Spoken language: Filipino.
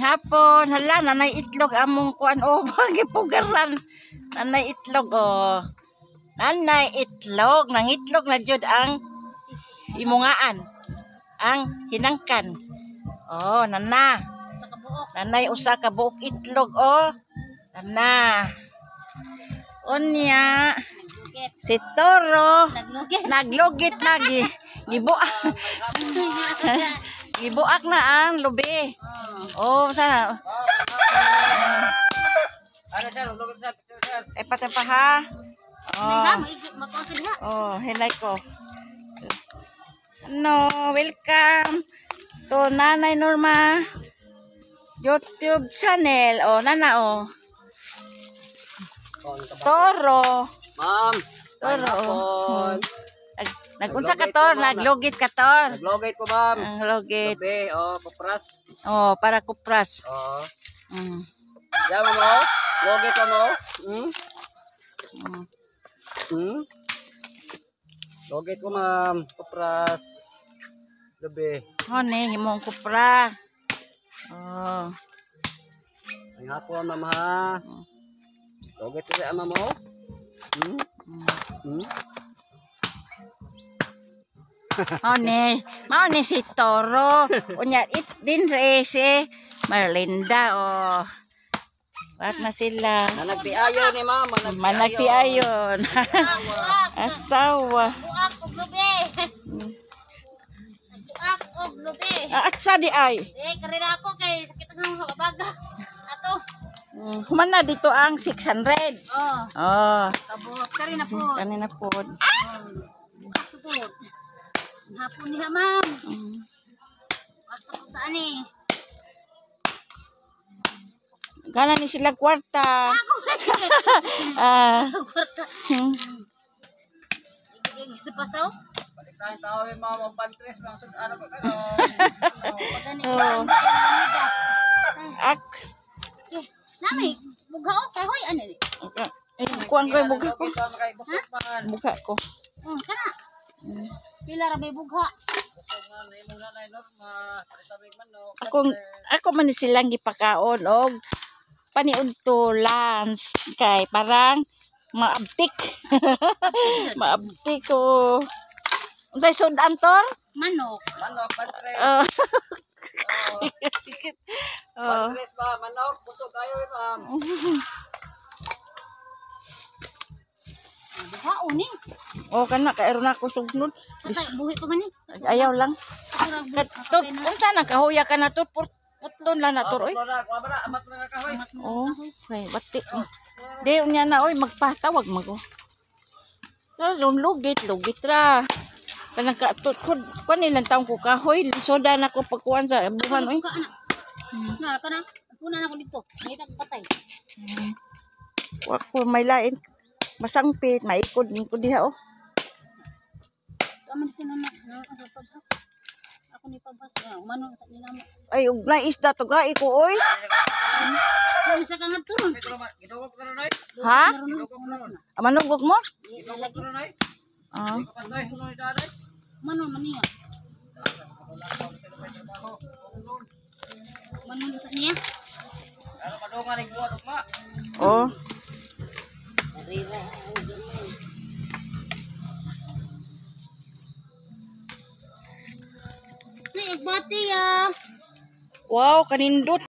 hapon. Hala, nanay itlog among kuan o magipugaran. Nanay itlog o. Nanay itlog, nang itlog na jud ang imungaan. Ang hinangkan. Oh, nana. Nanay usa ka buok itlog o. Nana. Unya. Si Toro naglugit lagi. Gibuak na ang lubi. Oh, sana. Epat ha. Oh, hinay ko. No, welcome to Nanay Norma YouTube channel. Oh, nana oh. Toro. Ma'am. Toro. Nagunsa ka tor, naglogit ka tor. Naglogit ko, ma'am. Naglogit. Gabi, kupras. Oh, para kupras. Oo. Yeah, mo. Logit ka mo. Logit ko, ma'am. Kupras. Gabi. Oh, ne, himong kupra. Oh. Ang hapon, ma'am, ha. Logit ko sa ama mo. Mao ni si Toro. Unya it din si Merlinda oh. Wag na sila. Managtiayon ni mama, managtiayon. Asawa. Buak og lubi. Buak og lubi. At sa di ay. Kare ako kay sakit ang baga. Ato. Humana dito ang 600. Oh. Oh. Kabot kanina po. Kanina po. Kabot. Hapon niya, ma'am. Ato po saan eh. Gana ni sila kwarta. Kwarta. Isa pasaw? Baliktang tao yung mga pantres, mga ano pa kayo. Ak. Nami, bugha o kahoy ano ni? Kuan ko bugha ko. Bugha ko. Kana. Pila ra may bugha. Ako man silang gipakaon og paniudto lunch kay parang maabtik. Maabtik ko. Unsay sudan tor? Manok. Manok, pantres. Pantres ba, manok, puso kayo, ma'am. Bugha uni. Oh, kana kaero na ko sugnod. Buhi pa man ni. Ayaw lang. Katot, unsa na kahoya ka na to? Putlon lang na to, oy. Oh, kay bati. Di unya na oy magpatawag mago. Lugit ra. Kanang katot ko nilang taong ko kahoy, soda na ko pagkuan sa buhan oy. Na kana, puna na ko dito. May patay. Wa ko may lain. Masangpit, maikod ko diha oh. Aman sinana ako ni pabas umano sa nila mo. Ay ug na isda to gai ko oy. Kami sa kangat turon. Ha? Manugog mo? Mano man niya? Mano sa niya? Oh. Nagbati ya. Wow, kanindot.